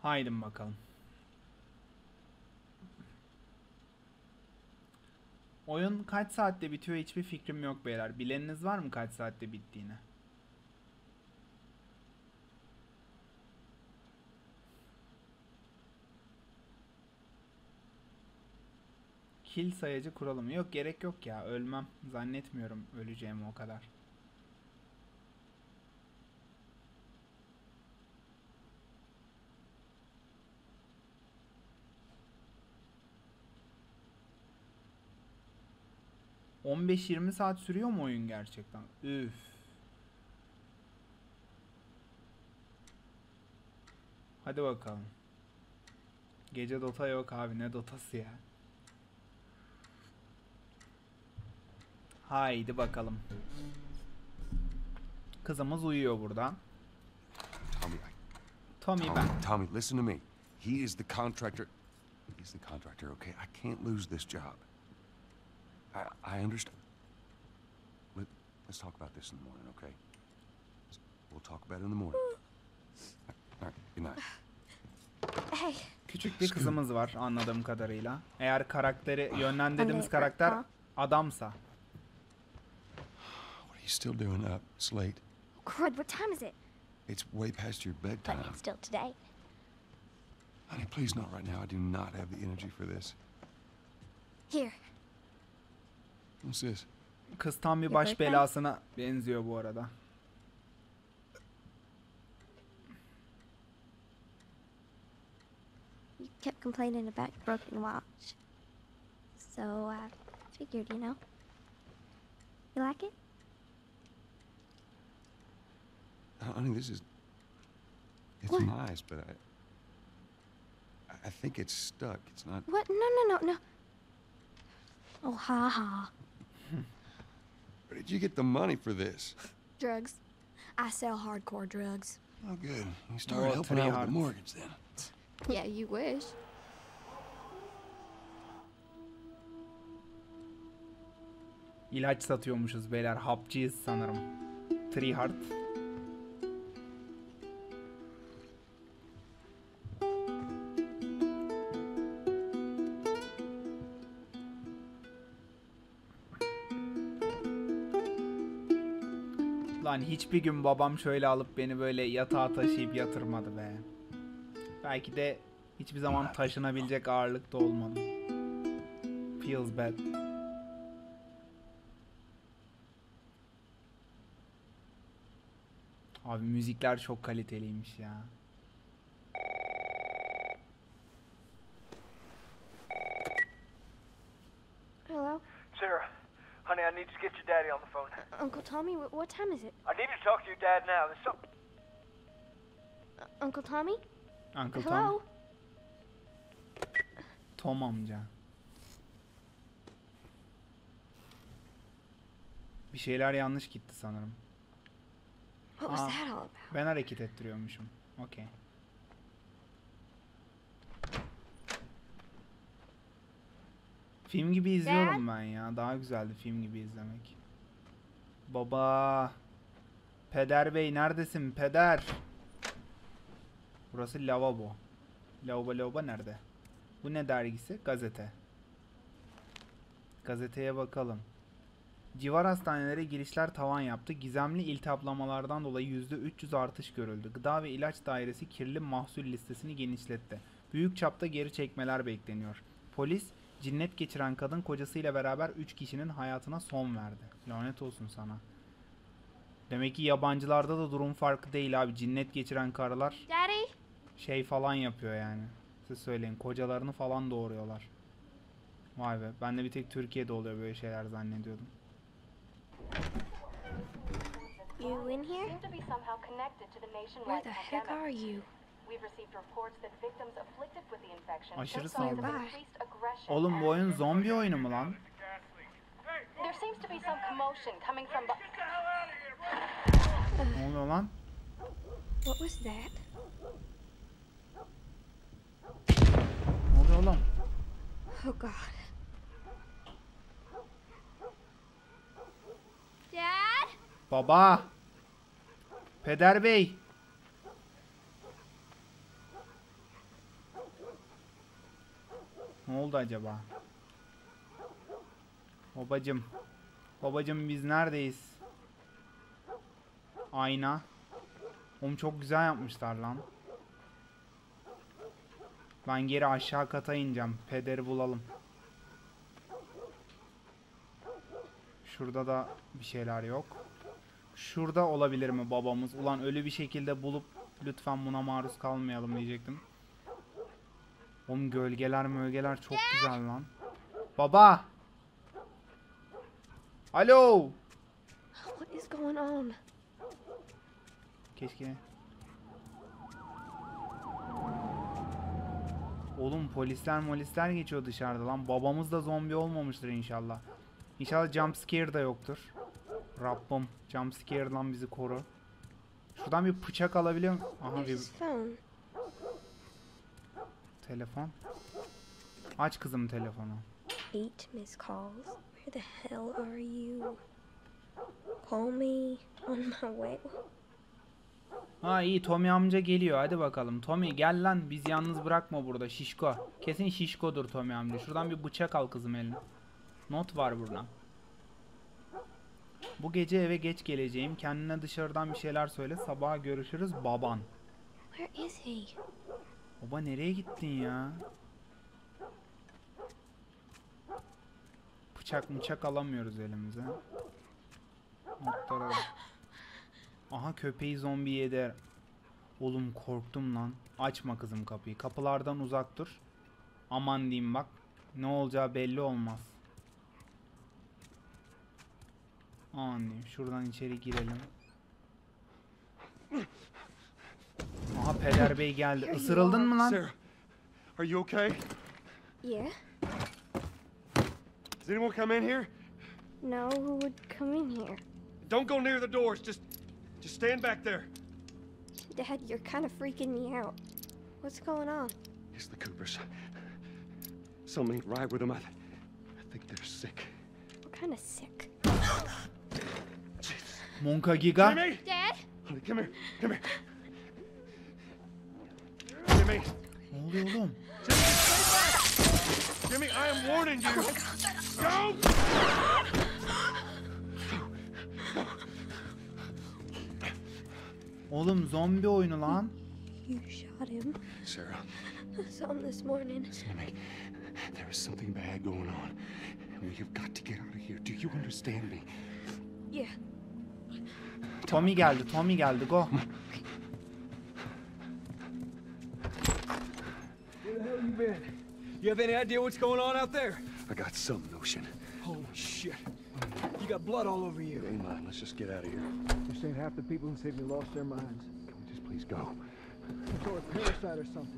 Haydi bakalım. Oyun kaç saatte bitiyor hiçbir fikrim yok beyler. Bileniniz var mı kaç saatte bittiğini? Kill sayacı kuralım. Yok, gerek yok ya. Ölmem. Zannetmiyorum öleceğimi o kadar. ...15-20 saat sürüyor mu oyun gerçekten? Üf. Hadi bakalım. Gece Dota yok abi, ne Dota'sı ya. Haydi bakalım. Kızımız uyuyor burada. Tommy ben. Tommy, listen to me. He is the contractor. He's the contractor, okay? I can't lose this job. I understand. Let's talk about this in the morning, okay? We'll talk about it in the morning. All right, good night. Hey. Küçük bir kızımız var anladığım kadarıyla. Eğer karakteri, yönlendirdiğimiz karakter adamsa. What are you still doing up? It's late. Crud, what time is it? It's way past your bedtime. But it's still today. Honey, please not right now. I do not have the energy for this. Here. What's this? Kız tam bir baş belasına benziyor bu arada. You kept complaining about your broken watch. So I figured, you know. You like it? Honey, this is... It's What? nice, but I think it's stuck. It's not... What? No. Oh, ha ha. Where did you get the money for this? Drugs. I sell hardcore drugs. Oh, good. You started Oh, helping out with hard. the mortgage then. Yeah, you wish. İlaç satıyormuşuz beyler. Hapçıyız sanırım. Treehard. Lan hiçbir gün babam şöyle alıp beni böyle yatağa taşıyıp yatırmadı be. Belki de hiçbir zaman taşınabilecek ağırlıkta olmadım. Feels bad. Abi müzikler çok kaliteliymiş ya. Hello? Sarah, honey, I need to get your daddy on the phone. Uncle Tommy, what time is it? I need to talk to your dad now. There's something... Uncle Tommy? Uncle Hello? Tom. Tom amca. Bir şeyler yanlış gitti sanırım. What was Aa, that all about? ben hareket ettiriyormuşum. Okey. Film gibi izliyorum ben ya. Daha güzeldi film gibi izlemek. Baba. Peder bey neredesin peder? Burası lavabo. Lavabo nerede? Bu ne dergisi? Gazete. Gazeteye bakalım. Civar hastanelere girişler tavan yaptı. Gizemli iltihaplamalardan dolayı %300 artış görüldü. Gıda ve İlaç Dairesi kirli mahsul listesini genişletti. Büyük çapta geri çekmeler bekleniyor. Polis, cinnet geçiren kadın kocasıyla beraber 3 kişinin hayatına son verdi. Lanet olsun sana. Demek ki yabancılarda da durum farklı değil abi. Cinnet geçiren karılar Daddy? şey falan yapıyor yani. Siz söyleyin, kocalarını falan doğuruyorlar. Vay be, ben de bir tek Türkiye'de oluyor böyle şeyler zannediyordum. You in here? Seem to be somehow connected to the Where nationwide the heck pandemic. are you? We've received reports that victims afflicted with the infection Aşırı show signs of saldırı. increased aggression. Oğlum bu oyun zombi oyunu mu lan? There seems to be some commotion coming from Ne oluyor lan? What was that? Ne oluyor oğlum? Oh God. Dad? Baba! Peder bey! Ne oldu acaba? Babacım. Babacım biz neredeyiz? Ayna. Oğlum çok güzel yapmışlar lan. Ben geri aşağı kata ineceğim. Pederi bulalım. Şurada da bir şeyler yok. Şurada olabilir mi babamız? Ulan ölü bir şekilde bulup lütfen buna maruz kalmayalım diyecektim. Oğlum gölgeler çok güzel lan. Baba! Alo! What is going on? Keşke. Oğlum polisler geçiyor dışarıda lan. Babamız da zombi olmamıştır inşallah. İnşallah jump scare da yoktur. Rabbim jump scare'dan bizi koru. Şuradan bir bıçak alabiliyor muyum? Aha There's bir his phone. telefon. Aç kızım telefonu. 8 missed calls. Where the hell are you? Call me on my way. Ha iyi Tommy amca geliyor hadi bakalım. Tommy gel lan biz yalnız bırakma burada şişko. Kesin şişkodur Tommy amca. Şuradan bir bıçak al kızım eline. Not var burada. Bu gece eve geç geleceğim. Kendine dışarıdan bir şeyler söyle. Sabaha görüşürüz baban. Where is he? Baba nereye gittin ya? Bıçak alamıyoruz elimize. Notlara bak. Aha köpeği zombi yedi. Oğlum korktum lan. Açma kızım kapıyı. Kapılardan uzak dur. Aman diyeyim bak. Ne olacağı belli olmaz. Aman diyeyim. Şuradan içeri girelim. Aha Peder Bey geldi. Isırıldın mı lan? Sarah, are you okay? Yeah? Does anyone come in here? No, who would come in here? Don't go near the doors. Just stand back there. Dad, you're kind of freaking me out. What's going on? It's the Coopers. Something ain't right with them. I think they're sick. What kind of sick? Monka Giga. Jimmy! Dad? Honey, come here. Come here. Jimmy! Ne oluyor oğlum? Jimmy, I am warning you! Go! Oğlum zombi oyunu lan. You shot him. Sarah, I saw him this morning. listen to me. There is something bad going on. We have got to get out of here. Do you understand me? Yeah. Tommy geldi. Go. Where the hell you been? You have any idea what's going on out there? I got some notion. Holy shit. You got blood all over you. It ain't mine. Let's just get out of here. You're saying half the people in Sydney lost their minds. Can we just please go? Some sort of parasite or something.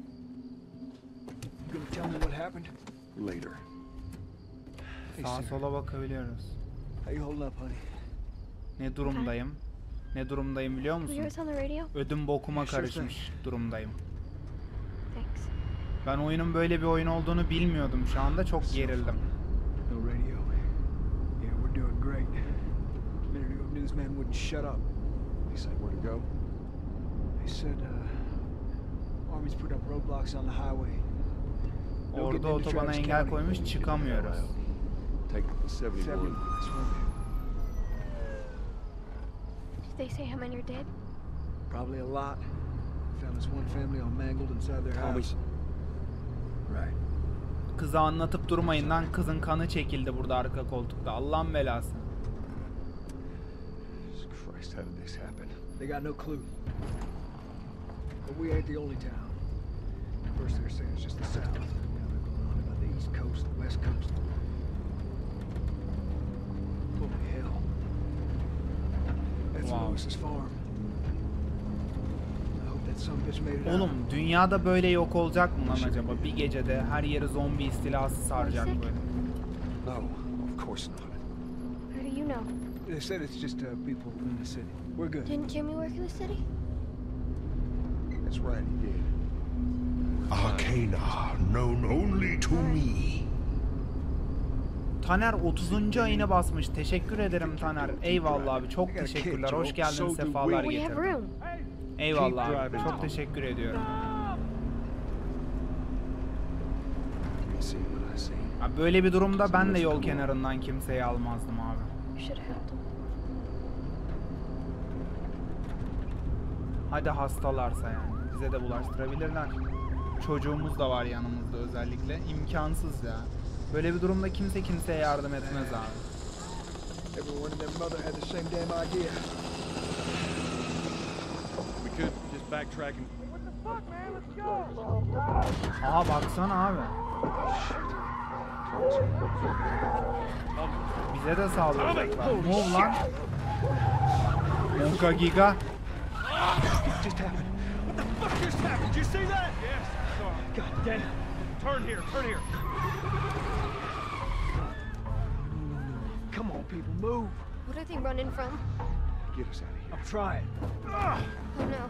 You gonna tell me what happened? Later. Hey, Sağa Sarah, sola bakabiliyoruz. how you holding up, honey? Ne durumdayım? Ne durumdayım biliyor Were you musun? on the radio? Ödüm bokuma Sure karışmış durumdayım. Thanks. Ben oyunun böyle bir oyun olduğunu bilmiyordum şu anda. Çok gerildim. No radio. Yeah, we're doing great. A minute ago, newsman wouldn't shut up. They say where to go? They said, Army's put up roadblocks on the highway. No Orada getting into otobana Travis engel County. koymuş çıkamıyoruz. Take 71. 71, that's right. Did they say how many are dead? Probably a lot. Found this one family all mangled inside their Tommy. house. Right. Kıza anlatıp durmayın lan. Kızın kanı çekildi burada arka koltukta. Allah'ın belası. Jesus Christ, how did this happen? They got no clue. But we ain't the only town. First they're saying it's just the south. Now they're going on about the east coast, the west coast. Holy hell. That's Wow. Lewis's farm. I hope that son bitch made it out. Oğlum dünyada böyle yok olacak mı lan acaba? Bir gecede her yeri zombi istilası saracak böyle. No, of course not. How do you know? They said it's just people in the city. We're good. Didn't Jimmy work in the city? That's right, he did. Arcana, known only to me. Taner 30. ayını basmış. Teşekkür ederim Taner. Eyvallah abi. Çok teşekkürler. Hoş geldin. Sefalar We have getirdin. room. Eyvallah abi. Çok teşekkür ediyorum. ain't seen what I seen. Ya böyle bir durumda ben de yol kenarından kimseyi almazdım abi. You should have helped him. Hadi hastalarsa yani. Bize de bulaştırabilirler. Çocuğumuz da var yanımızda özellikle. İmkansız ya. Böyle bir durumda kimse kimseye yardım etmez abi. Everyone and their mother had the same damn idea. We could just backtrack and Aha baksana abi. Bize de saldıracaklar. Move lan. Monka Giga. Just happened. What the fuck just happened? Did you see that? Yes, I saw it. God damn it. Turn here, turn here. Come on, people, move. What are they running from? Get us out of here. I'm trying. Oh no.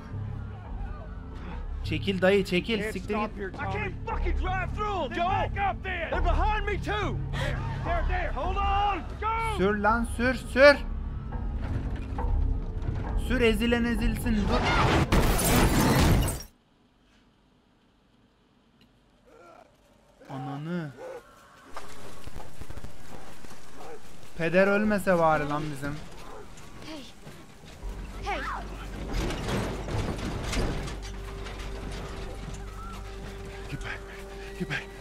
Çekil dayı çekil. Can't Siktir stop git. here, I Tommy. can't fucking drive through them, Then Joel! back up then! They're behind me, too! There, hold on! Go! Sür lan sür sür. Sür ezilen ezilsin dur. Ananı. Peder ölmese bari lan bizim. Hey. Hey. Get back, man. Get back.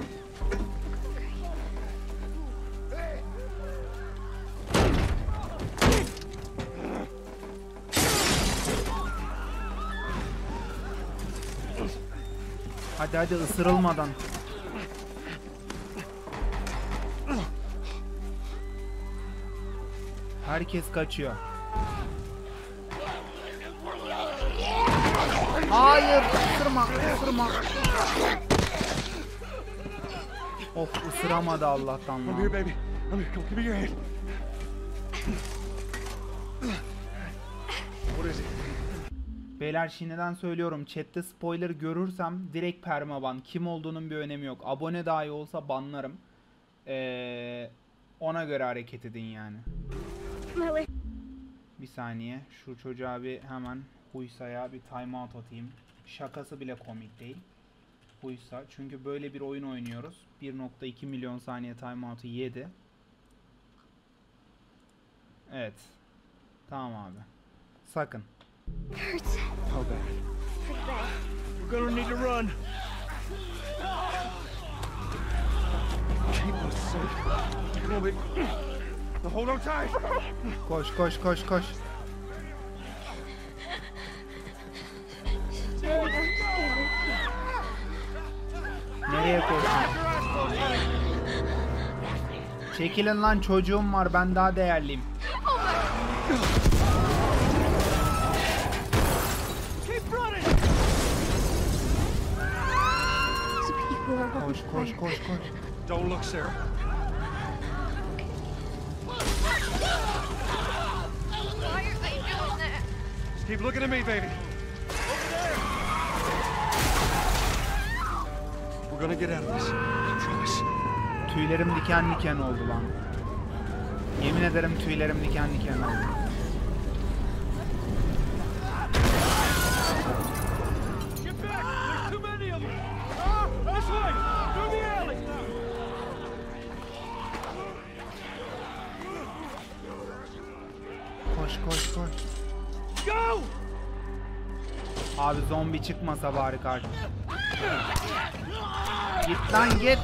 Hadi hadi ısırılmadan. Herkes kaçıyor. Hayır, ısırma, ısırma. Of, ısıramadı Allah'tan I'm here, lan. baby. I'm here. Come, give me your hand. What is it? Beyler şimdiden söylüyorum, chatte spoiler görürsem direkt permaban. Kim olduğunun bir önemi yok. Abone dahi olsa banlarım. Ona göre hareket edin yani. Miller. Bir saniye. Şu çocuğa bir hemen Huysa'ya bir timeout atayım. Şakası bile komik değil. Huysa. Çünkü böyle bir oyun oynuyoruz. 1.2 milyon saniye timeout'u yedi. Evet. Tamam abi. Sakın. Hurts. How bad? Pretty bad. We're gonna need to run. Keep us safe. Come on, baby. Now hold on tight. Koş koş koş koş. Nereye koştun? Çekilin lan, çocuğum var, ben daha değerliyim. Keep running! These people are Koş on koş fire. koş koş. Don't look, Sarah. Why are they doing that? Just keep looking at me, baby. We're gonna get out of this. I promise. Tüylerim diken diken oldu lan. Yemin ederim tüylerim diken diken oldu. Get back! There's too many of them! This way! Through the alley! Koş koş koş. Go! Abi zombi çıkmasa bari kardeşim. Git lan git.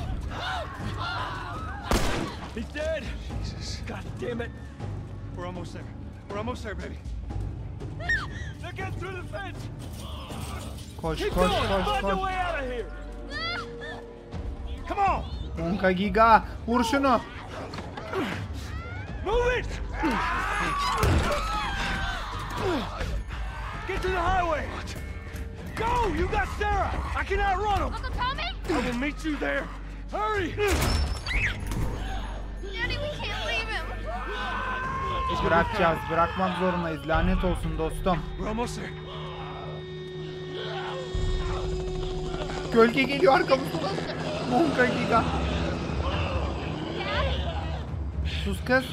He's dead! Jesus. God damn it! We're almost there. We're almost there, baby. They're getting through the fence! Koş Keep koş going! koş Find your koş. way out of here! Come on! Monka Giga, vur şunu. Move it! Get to the highway! Go! You got Sarah! I can outrun them! Uncle Tommy? I will meet you there! Hurry! Daddy, we can't leave him. Bırakacağız, bırakmak zorundayız. Lanet olsun dostum. We're almost there. Gölge geliyor arkamızdan. Monka Giga. Sus kız.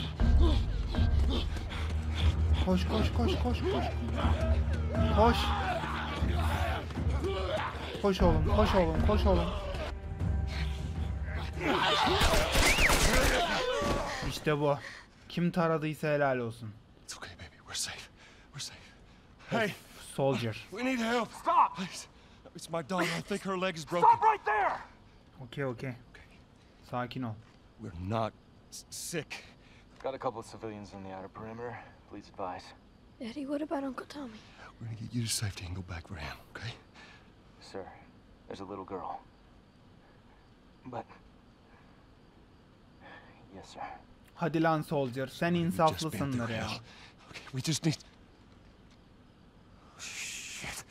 Koş koş koş koş koş. Koş. Koş oğlum, koş oğlum, koş oğlum. İşte bu. Kim taradıysa helal olsun. It's okay, baby. We're safe. We're safe. Hey, Soldier. We need help. stop! Please. It's my daughter. I think her leg is broken. Stop right there! Okey okey. Sakin ol. We're not sick. Got a couple of civilians on the outer perimeter. Please advise. Daddy, what about Uncle Tommy? We're gonna get you to safety and go back for him, okay? Sir, there's a little girl. But... Yes, sir. Hadi lan Soldier. Sen We just been through insaflısındır ya. hell. Okay, we just need... Shit.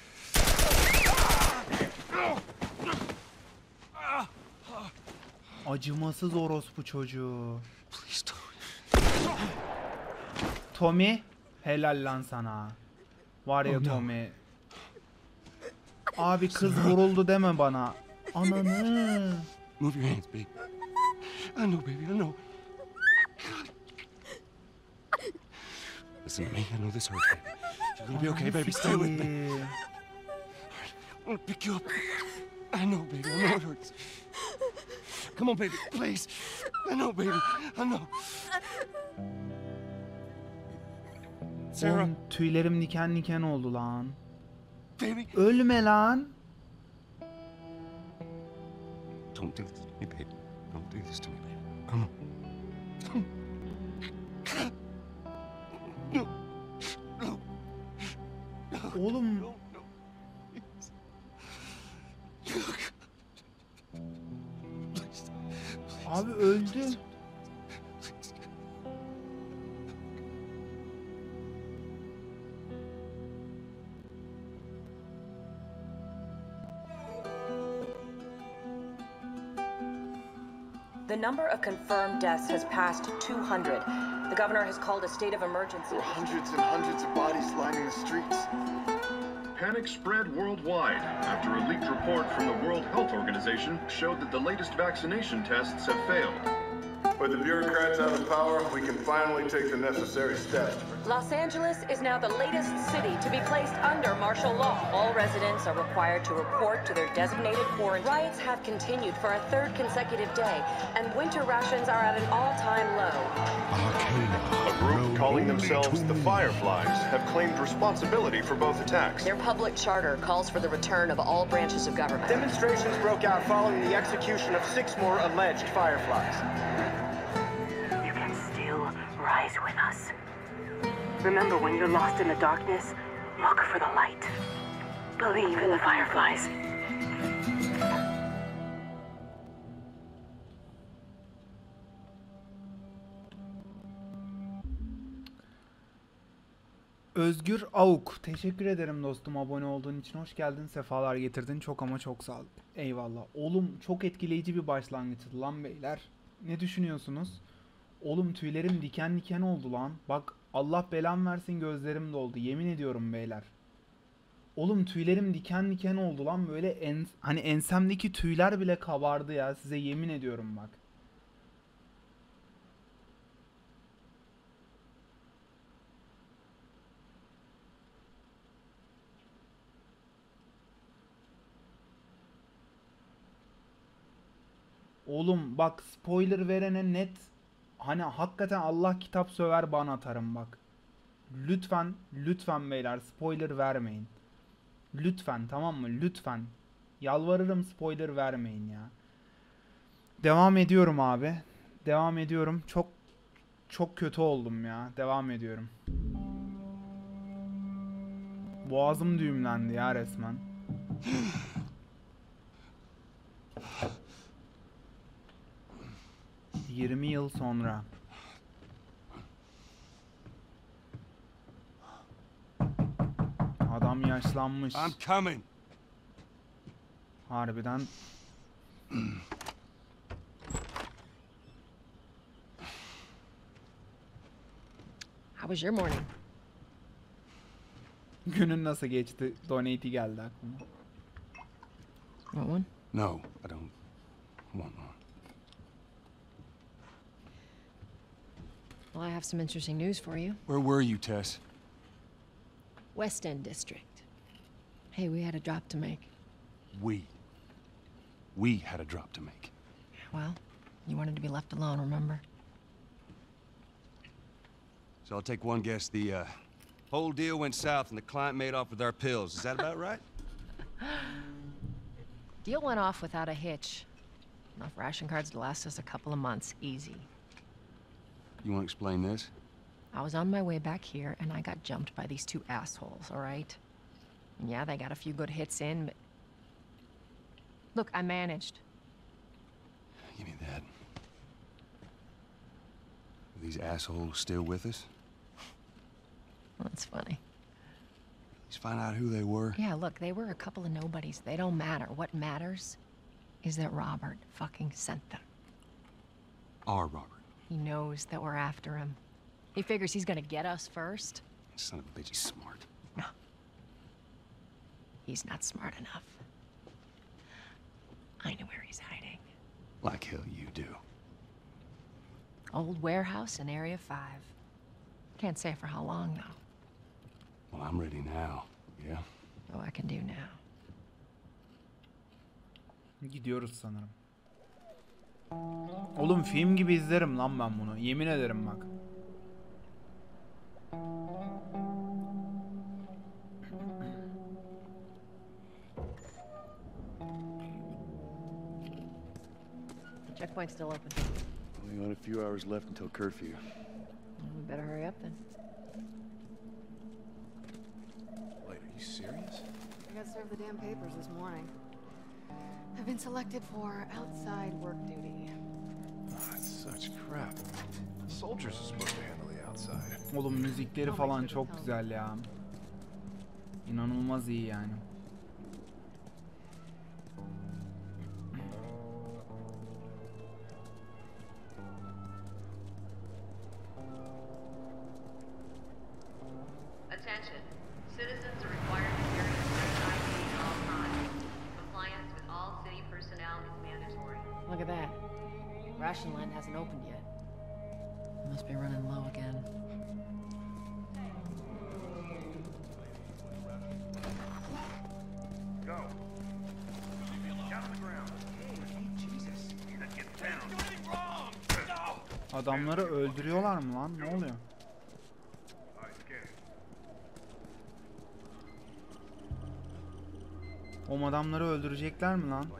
Acımasız orospu çocuğu. Please don't. Tommy, helal lan sana. Var ya Oh, no. Tommy. Abi kız vuruldu deme bana. Ananı. Move your hands, baby. I know, baby, I know. Listen to me, I know this hurts, baby. You're gonna be okay, baby. Stay with me. Siktir. I'm gonna pick you up. I know, baby, I know it hurts. Come on, baby, please. I know, baby, I know. Sarah, Oğlum, tüylerim diken diken oldu lan. baby. Ölme lan. Don't do this to me, baby. Don't do this to me, baby. Come on. No. No. Oğlum No. No. Please. abi öldü. The number of confirmed deaths has passed 200. The governor has called a state of emergency. There are hundreds and hundreds of bodies lining the streets. Panic spread worldwide after a leaked report from the World Health Organization showed that the latest vaccination tests have failed. With the bureaucrats out of power, we can finally take the necessary steps. Los Angeles is now the latest city to be placed under martial law. All residents are required to report to their designated quarantine. Riots have continued for a third consecutive day, and winter rations are at an all-time low. A group calling themselves the Fireflies have claimed responsibility for both attacks. Their public charter calls for the return of all branches of government. Demonstrations broke out following the execution of 6 more alleged Fireflies. You can still rise with us. Remember, when you're lost in the darkness, look for the light. Believe in the Fireflies. Özgür Avuk. Teşekkür ederim dostum abone olduğun için. Hoş geldin. Sefalar getirdin. Çok ama çok sağ ol. Eyvallah. Oğlum çok etkileyici bir başlangıçtı lan beyler. Ne düşünüyorsunuz? Oğlum tüylerim diken diken oldu lan. Bak Allah belam versin gözlerim doldu. Yemin ediyorum beyler. Oğlum tüylerim diken diken oldu lan. Böyle hani ensemdeki tüyler bile kabardı ya. Size yemin ediyorum bak. Oğlum bak spoiler verene net hani hakikaten Allah kitap söver bana atarım bak. Lütfen lütfen beyler spoiler vermeyin. Lütfen tamam mı? Lütfen. Yalvarırım spoiler vermeyin ya. Devam ediyorum abi. Devam ediyorum. Çok kötü oldum ya. Devam ediyorum. Boğazım düğümlendi ya resmen. ...20 yıl sonra. Adam yaşlanmış. I'm coming. Harbiden. How was your morning? Günün nasıl geçti? Donate'i geldi aklıma. Want one? No, I don't want one. Well, I have some interesting news for you. Where were you, Tess? West End District. Hey, we had a drop to make. We had a drop to make. Well, You wanted to be left alone, remember? So I'll take one guess. The whole deal went south and the client made off with our pills. Is that about right? Deal went off without a hitch. Enough ration cards to last us a couple of months, easy. You want to explain this? I was on my way back here, and I got jumped by these two assholes, all right? And yeah, they got a few good hits in, but... Look, I managed. Give me that. Are these assholes still with us? Well, that's funny. Let's find out who they were. Yeah, look, they were a couple of nobodies. They don't matter. What matters is that Robert fucking sent them. Our Robert. He knows that we're after him. He figures he's gonna get us first. Son of a bitch, he's smart. No. He's not smart enough. I know where he's hiding. Like hell you do. Old warehouse in Area 5. Can't say for how long, though. Well, I'm ready now. Yeah? Oh, I can do now. Gidiyoruz sanırım. Oğlum film gibi izlerim lan ben bunu. Yemin ederim bak. The checkpoint's still open. Only got a few hours left until curfew. Well, we better hurry up then. Wait, are you serious? I got served the damn papers this morning. I've been selected for outside work duty. That's such crap. Soldiers are supposed to handle the outside. Oğlum müzikleri falan çok güzel ya. İnanılmaz iyi yani. Attention. Citizens are required to carry a fresh ID at all times. Compliance with all city personnel is mandatory. Look at that. Ration line hasn't opened yet. Must be running low again. Go. Down on the ground. Jesus. Get down. Adamları öldürüyorlar mı lan? Ne oluyor? O adamları öldürecekler mi lan?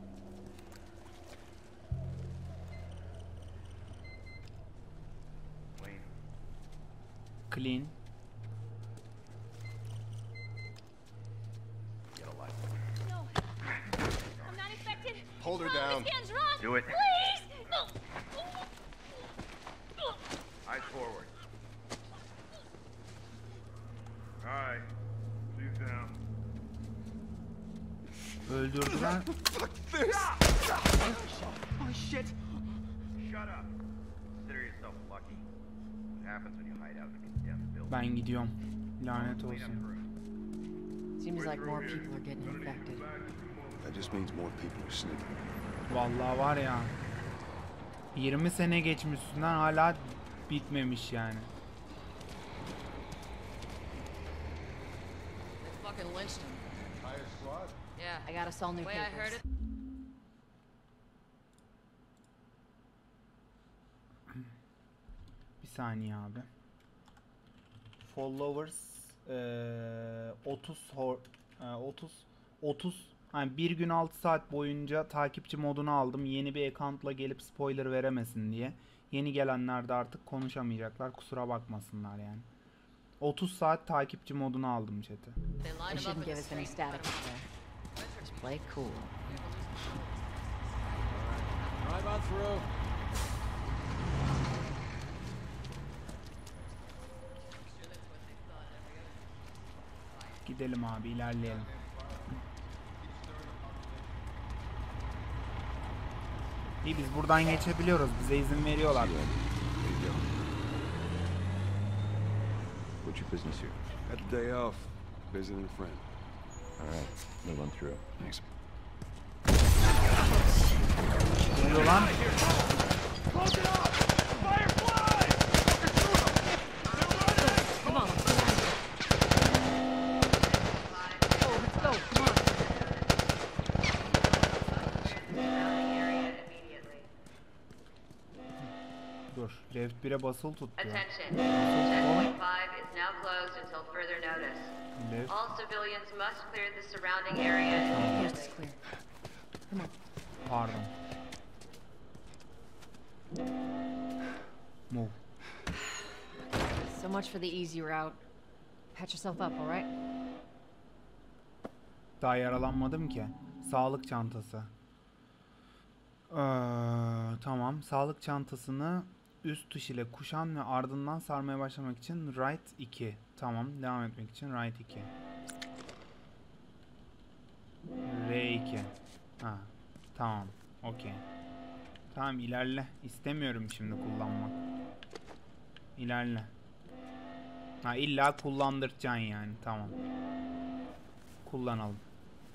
Clean. Hold her down. Do it. Please! Eyes forward. All right. She's down. Öldürdüler. Fuck this! Oh, shit! Shut up. Consider yourself lucky. What happens when you hide out in a condemned building? Ben gidiyorum. Lanet olsun. Seems like more people are getting infected. That just means more people are sneaking. Vallahi var ya. 20 sene geçmiş üstünden hala bitmemiş yani. They fucking lynched him. Hire squad? Yeah. I got us all new papers. I heard it. Bir saniye abi. Followers 30 yani bir gün 6 saat boyunca takipçi modunu aldım. Yeni bir account'la gelip spoiler veremesin diye. Yeni gelenler de artık konuşamayacaklar. Kusura bakmasınlar yani. 30 saat takipçi modunu aldım chat'e. They shouldn't give us any static up there. Just play cool. Drive on through. Gidelim abi, ilerleyelim. İyi, biz buradan geçebiliyoruz. Bize izin veriyorlar. What's your business here? Had the day off, visiting a friend. All right, move on through. Thanks. Ne oluyor lan? Close it off! Firefly! Come on, let's go. Come on. Left 1'e basılı tut diyor. Attention. Checkpoint 5 is now closed until further notice. Left. All civilians must clear the surrounding area immediately. Pardon. Move. So much for the easy route. Patch yourself up, all right? Daha yaralanmadım ki. Sağlık çantası. Tamam. Sağlık çantasını üst tuş ile kuşan ve ardından sarmaya başlamak için right 2. Tamam. Devam etmek için right 2. R2. Ha. Tamam. Okey. Tamam ilerle. İstemiyorum şimdi kullanmak. İlerle. Ha illa kullandıracaksın yani. Tamam. Kullanalım.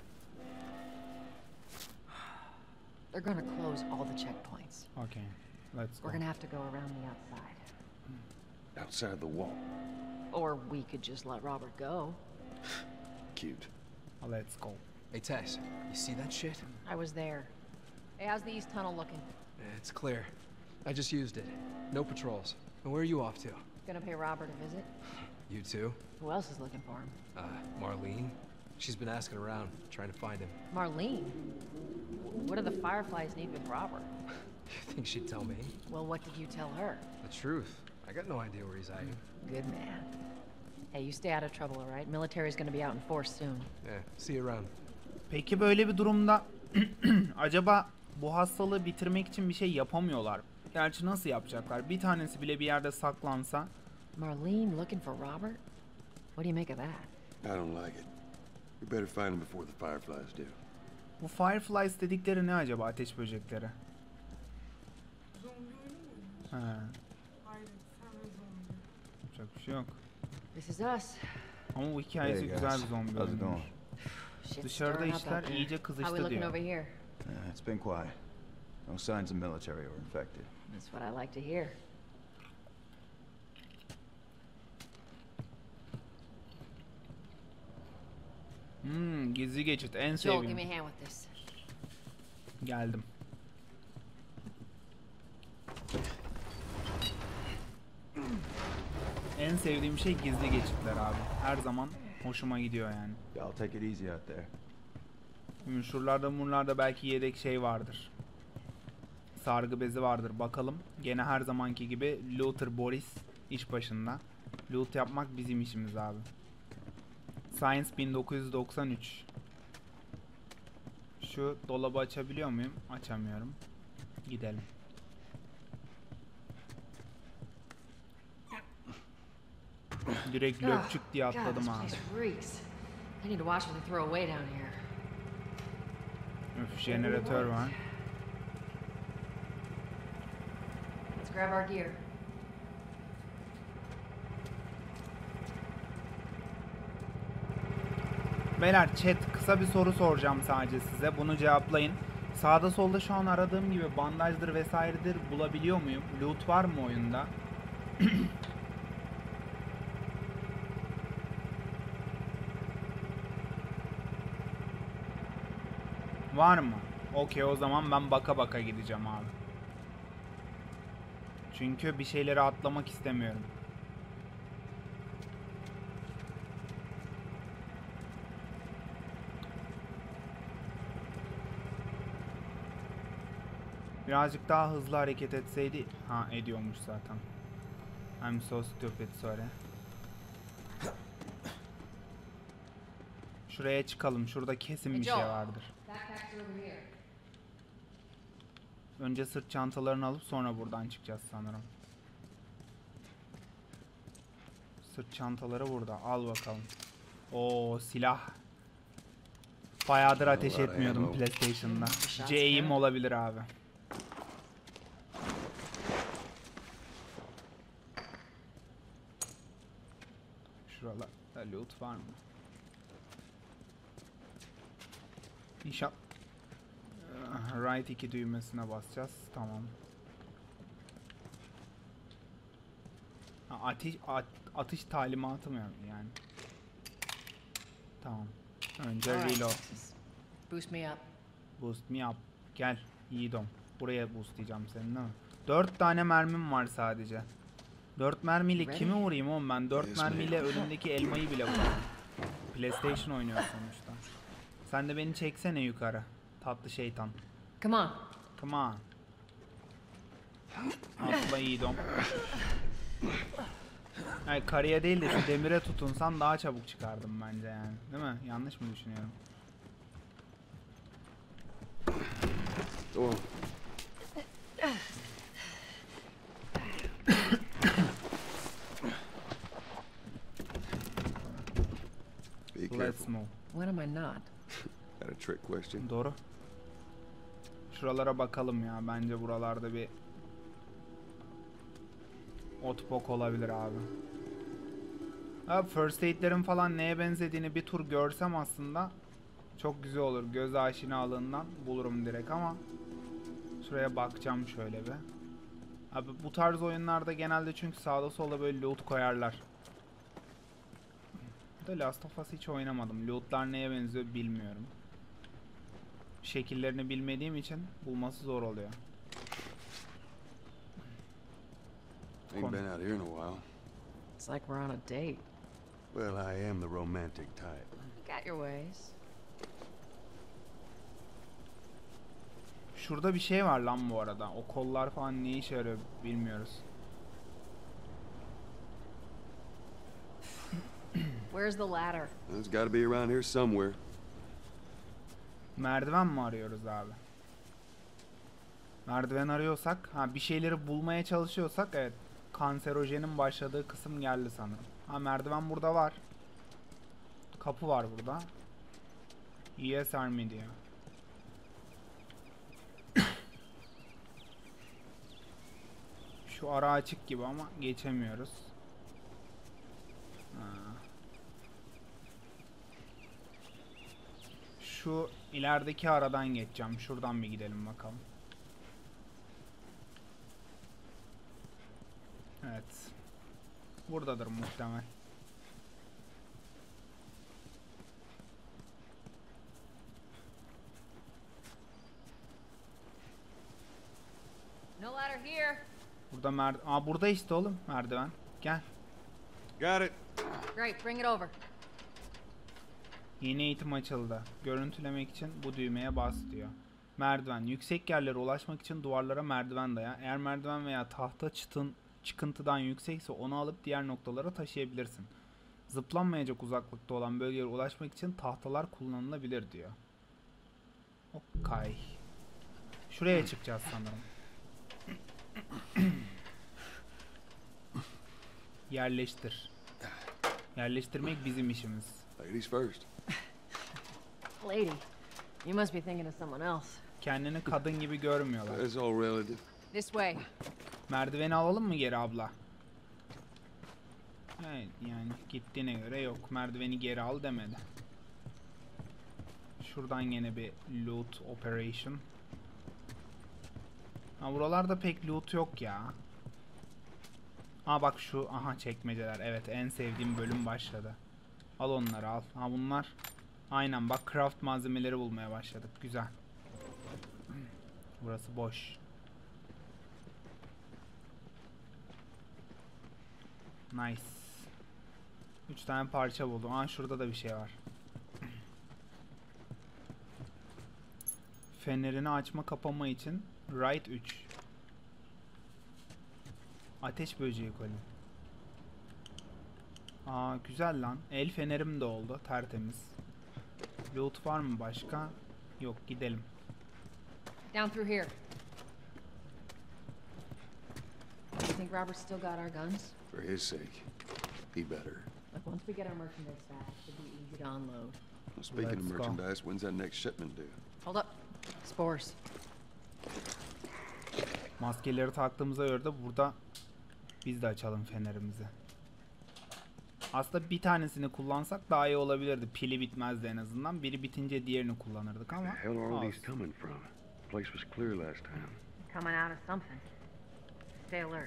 They're gonna close all the checkpoints. Okay. Let's go. We're gonna have to go around the outside. Outside the wall. Or we could just let Robert go. Cute. Let's go. Hey, Tess, you see that shit? I was there. Hey, how's the east tunnel looking? It's clear. I just used it. No patrols. And where are you off to? Gonna pay Robert a visit? You too? Who else is looking for him? Marlene. She's been asking around, trying to find him. Marlene? What do the Fireflies need with Robert? You think she'd tell me? Well, what did you tell her? The truth. I got no idea where he's hiding. Good man. Hey, you stay out of trouble, all right? Military's gonna be out in force soon. Yeah, see you around. Peki böyle bir durumda acaba bu hastalığı bitirmek için bir şey yapamıyorlar? Gerçi nasıl yapacaklar? Bir tanesi bile bir yerde saklansa. Marlene looking for Robert? What do you make of that? I don't like it. We better find him before the Fireflies do. Bu Fireflies dedikleri ne acaba? Ateş böcekleri. He. Yapacak bir şey yok. This is us. Ama bu hikayesi Hey guys. güzel bir zombi How's it oyunmuş. Shit's Dışarıda stirring up işler out there. iyice How we kızıştı looking diyor. over here? It's been quiet. No signs of military or infected. That's what I like to hear. Gizli geçit en Joel, give sevdiğim. me a hand with this. Geldim. En sevdiğim şey gizli geçitler abi. Her zaman hoşuma gidiyor yani. Y'all take it easy out there. Şuralarda belki yedek şey vardır. Sargı bezi vardır. Bakalım. Gene her zamanki gibi Luther Boris iş başında. Loot yapmak bizim işimiz abi. Science 1993. Şu dolabı açabiliyor muyum? Açamıyorum. Gidelim. Direkt löpçük diye atladım abi. I need to watch what they throw away down here. Öf, jeneratör var. Let's grab our gear. Beyler chat kısa bir soru soracağım sadece size. Bunu cevaplayın. Sağda solda şu an aradığım gibi bandajdır vesairedir bulabiliyor muyum? Loot var mı oyunda? Var mı? Okey, o zaman ben baka baka gideceğim abi. Çünkü bir şeyleri atlamak istemiyorum. Birazcık daha hızlı hareket etseydi... Ha, ediyormuş zaten. I'm so stupid, sorry. Şuraya çıkalım. Şurada kesin bir şey vardır. Önce sırt çantalarını alıp sonra buradan çıkacağız sanırım. Sırt çantaları burada. Al bakalım. Oo, silah. Bayağıdır ateş etmiyordum PlayStation'da. C-aim olabilir abi. Şuralarda loot var mı? İnşallah. Right 2 düğmesine basacağız. Tamam. Atış talimatı mı yani? Tamam. Önce reload. Boost me up. Boost me up. Gel yiğidom. Buraya boostlayacağım seni değil mi? 4 tane mermim var sadece. 4 mermiyle kimi vurayım oğlum ben? 4 mermiyle önümdeki elmayı bile vuramam. PlayStation oynuyor sonuçta. Sen de beni çeksene yukarı. Tatlı şeytan. Come on. Come on. Atla yiğidom. Ay karıya değil de şu demire tutunsan daha çabuk çıkardım bence yani. Değil mi? Yanlış mı düşünüyorum? Oh. Be Let's careful. move. When am I not? Got a trick question? Doğru. Şuralara bakalım ya. Bence buralarda bir otbok olabilir abi. Abi first aid'lerin falan neye benzediğini bir tur görsem aslında çok güzel olur. Göz aşinalığından bulurum direkt ama şuraya bakacağım şöyle bir. Abi bu tarz oyunlarda genelde çünkü sağda solda böyle loot koyarlar. Da Last of Us hiç oynamadım. Lootlar neye benziyor bilmiyorum. Şekillerini bilmediğim için bulması zor oluyor. Ain't been out here in a while. It's like we're on a date. Well, I am the romantic type. You got your ways. Şurada bir şey var lan bu arada. O kollar falan ne işe yarıyor bilmiyoruz. Where's the ladder? It's got to be around here somewhere. Merdiven mi arıyoruz abi? Merdiven arıyorsak, bir şeyleri bulmaya çalışıyorsak evet. Kanserojenin başladığı kısım geldi sanırım. Merdiven burada var. Kapı var burada. ESR mi diyor. Şu ara açık gibi ama geçemiyoruz. Şu ilerideki aradan geçeceğim. Şuradan bir gidelim bakalım. Evet. Buradadır muhtemel. No ladder here. Burada burada işte oğlum merdiven. Gel. Got it. Great, bring it over. Yeni eğitim açıldı. Görüntülemek için bu düğmeye bas diyor. Merdiven. Yüksek yerlere ulaşmak için duvarlara merdiven daya. Eğer merdiven veya tahta çıkıntıdan yüksekse onu alıp diğer noktalara taşıyabilirsin. Zıplanmayacak uzaklıkta olan bölgeye ulaşmak için tahtalar kullanılabilir diyor. Okay. Şuraya çıkacağız sanırım. Yerleştir. Yerleştirmek bizim işimiz. Ladies first. Lady, you must be thinking of someone else. Kendini kadın gibi görmüyorlar. It's all relative. This way. Merdiveni alalım mı geri abla? Evet yani gittiğine göre yok. Merdiveni geri al demedi. Şuradan yine bir loot operation. Buralarda pek loot yok ya. Bak şu çekmeceler. Evet en sevdiğim bölüm başladı. Al onları al. Bunlar. Aynen bak craft malzemeleri bulmaya başladık. Güzel. Burası boş. Nice. 3 tane parça buldum. Şurada da bir şey var. Fenerini açma kapama için right 3. Ateş böceği koli. Güzel lan. El fenerim de oldu. Tertemiz. Loot var mı başka? Yok gidelim. Down through here. You think Robert still got our guns? For his sake, he better. Look, once we get our merchandise back, it'll be easy to unload. Well, speaking of merchandise, when's that next shipment due? Hold up. Spores. Maskeleri taktığımıza göre de burada biz de açalım fenerimizi. Aslında bir tanesini kullansak daha iyi olabilirdi. Pili bitmezdi en azından. Biri bitince diğerini kullanırdık ama. Where the hell are all these coming from? The place was clear last time. Coming out of something. Stay alert.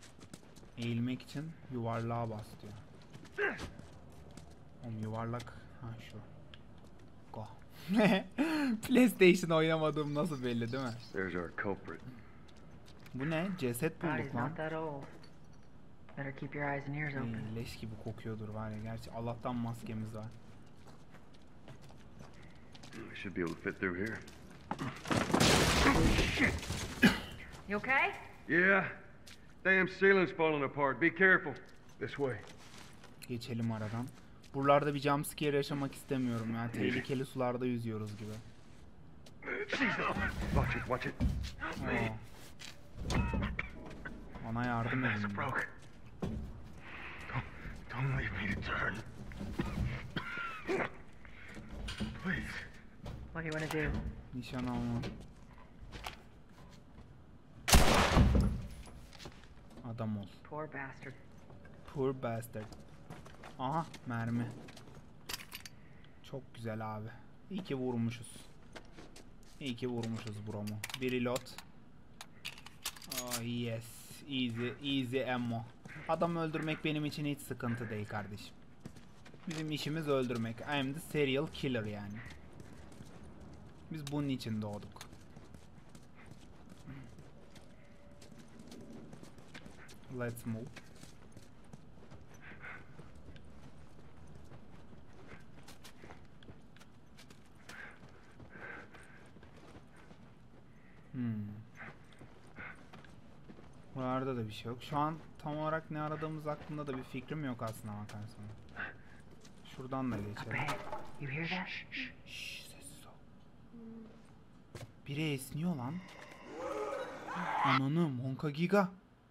Eğilmek için yuvarlığa bas diyor. Oğlum yuvarlak Ha şu. Go. PlayStation oynamadığım nasıl belli değil mi? There's our culprit. Bu ne? Ceset bulduk Body's lan. not that old. Better keep your eyes and ears open. Leş gibi kokuyordur var ya. Gerçi Allah'tan maskemiz var. We should be able to fit through here. You okay? Yeah. Damn ceiling's falling apart. Be careful. This way. Geçelim aradan. Buralarda bir jumpscare yaşamak istemiyorum ya. Tehlikeli sularda yüzüyoruz gibi. Watch it, watch it. Ona yardım edin. Don't leave me to turn. Please. What do you want to do? Nişan alma. Adam ol. Poor bastard. Poor bastard. Aha mermi. Çok güzel abi. İyi ki vurmuşuz. İyi ki vurmuşuz bromu. Bir reload. Oh yes. Easy. Easy ammo. Adam öldürmek benim için hiç sıkıntı değil kardeşim. Bizim işimiz öldürmek. I am the serial killer yani. Biz bunun için doğduk. Let's move. Buralarda da bir şey yok. Şu an tam olarak ne aradığımız hakkında da bir fikrim yok aslında bakarsan. Şuradan da geçelim. You hear that? Şşş, sessiz ol. Biri esniyor lan. Ananı Monka Giga.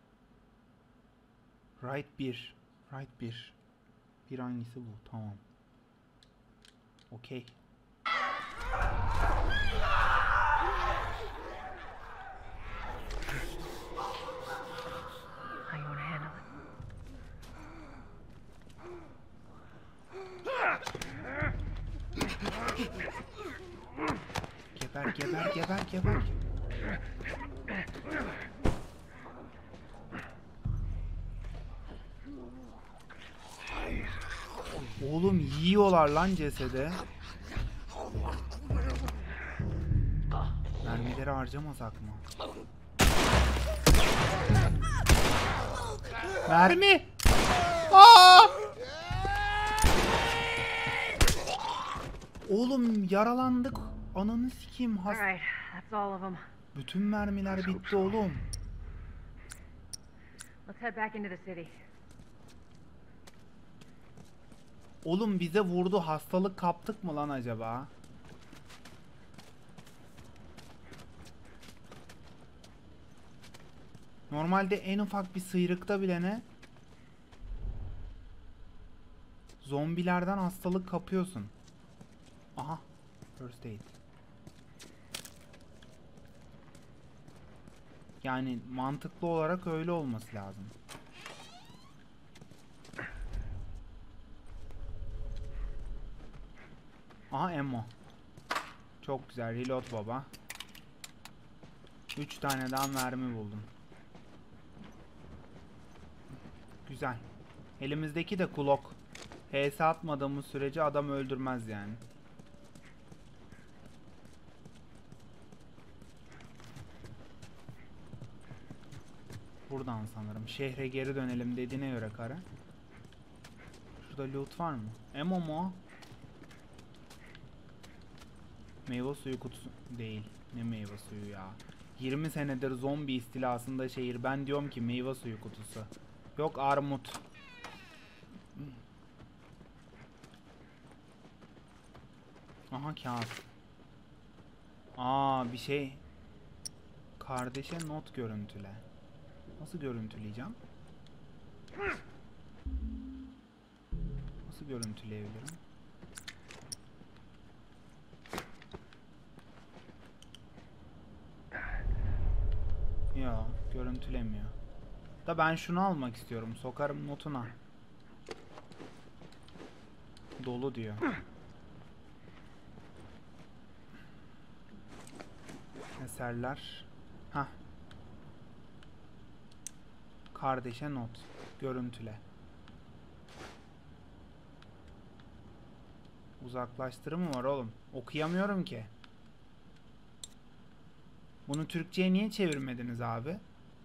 Right 1. Right 1. Bir hangisi bu? Tamam. Okey. How you want to handle it? Geber geber geber geber. Oğlum yiyorlar lan cesede. Mermileri harcamasak mı? Mermi! Aa! Oğlum yaralandık. Ananı sikeyim. Alright, that's all of them. Bütün mermiler bitti oğlum. Let's head back into the city. Oğlum bize vurdu. Hastalık kaptık mı lan acaba? Normalde en ufak bir sıyrıkta bile ne? Zombilerden hastalık kapıyorsun. Aha. First aid. Yani mantıklı olarak öyle olması lazım. Aha ammo. Çok güzel. Reload baba. 3 tane daha mermi buldum. Güzel. Elimizdeki de Glock. HS atmadığımız sürece adam öldürmez yani. Buradan sanırım. Şehre geri dönelim dediğine göre kara. Şurada loot var mı? Ammo mu? Meyve suyu kutusu değil. Ne meyve suyu ya? 20 senedir zombi istilasında şehir. Ben diyorum ki meyve suyu kutusu. Yok armut. Aha kağıt. Aa bir şey. Kardeşe not görüntüle. Nasıl görüntüleyeceğim? Nasıl görüntüleyebilirim? Ya görüntülemiyor. Da ben şunu almak istiyorum. Sokarım notuna. Dolu diyor. Eserler. Hah. Kardeşe not. Görüntüle. Uzaklaştırı mı var oğlum? Okuyamıyorum ki. Bunu Türkçe'ye niye çevirmediniz abi?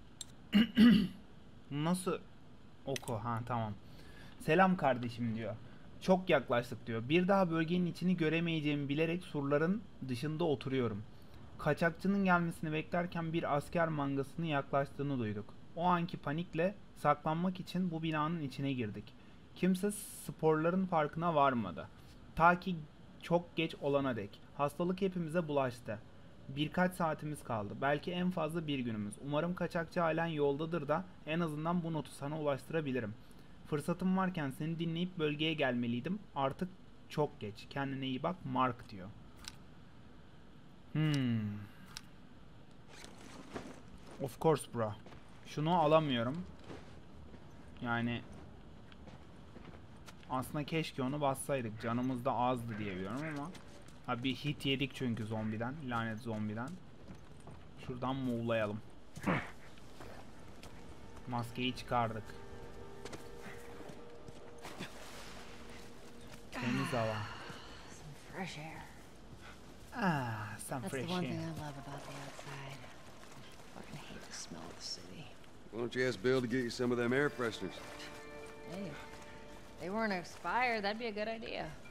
Nasıl oku? Ha tamam. Selam kardeşim diyor. Çok yaklaştık diyor. Bir daha bölgenin içini göremeyeceğimi bilerek surların dışında oturuyorum. Kaçakçının gelmesini beklerken bir asker mangasının yaklaştığını duyduk. O anki panikle saklanmak için bu binanın içine girdik. Kimse sporların farkına varmadı. Ta ki çok geç olana dek. Hastalık hepimize bulaştı. Birkaç saatimiz kaldı. Belki en fazla bir günümüz. Umarım kaçakçı halen yoldadır da en azından bu notu sana ulaştırabilirim. Fırsatım varken seni dinleyip bölgeye gelmeliydim. Artık çok geç. Kendine iyi bak Mark diyor. Of course bro. Şunu alamıyorum. Yani aslında keşke onu bassaydık. Canımız da azdı diye biliyorum ama. Ha bir hit yedik çünkü zombiden. Lanet zombiden. Şuradan muğlayalım. Maskeyi çıkardık. Temiz hava. Some fresh air. Ah, some That's fresh the one thing air. I love about the outside. Fucking hate the smell of the city. Why don't you ask Bill to get you some of them air fresheners? Hey, if they weren't expired, that'd be a good idea.